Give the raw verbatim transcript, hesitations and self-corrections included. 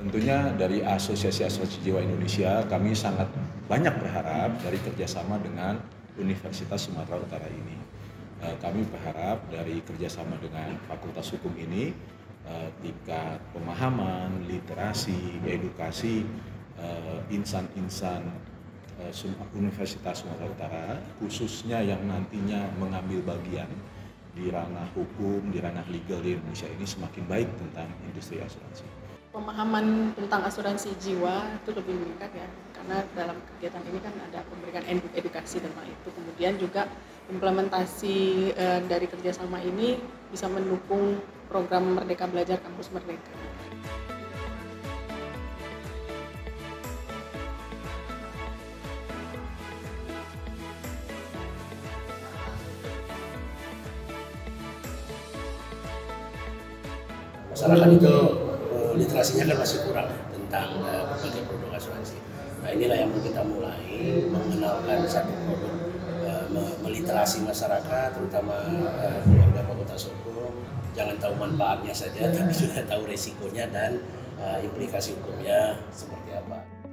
Tentunya dari Asosiasi-Asosiasi Jiwa Indonesia kami sangat banyak berharap dari kerjasama dengan Universitas Sumatera Utara ini. Kami berharap dari kerjasama dengan Fakultas Hukum ini tingkat pemahaman, literasi, edukasi insan-insan Universitas Sumatera Utara, khususnya yang nantinya mengambil bagian di ranah hukum, di ranah legal di Indonesia ini semakin baik tentang industri asuransi. Pemahaman tentang asuransi jiwa itu lebih meningkat ya, karena dalam kegiatan ini kan ada pemberian edukasi tentang itu. Kemudian juga implementasi e, dari kerjasama ini bisa mendukung program Merdeka Belajar Kampus Merdeka. Masyarakat itu literasinya kan masih kurang tentang uh, berbagai produk asuransi. Nah inilah yang kita mulai mengenalkan satu produk, uh, meliterasi masyarakat, terutama uh, keluarga Fakultas Hukum. Jangan tahu manfaatnya saja, tapi juga tahu resikonya dan uh, implikasi hukumnya seperti apa.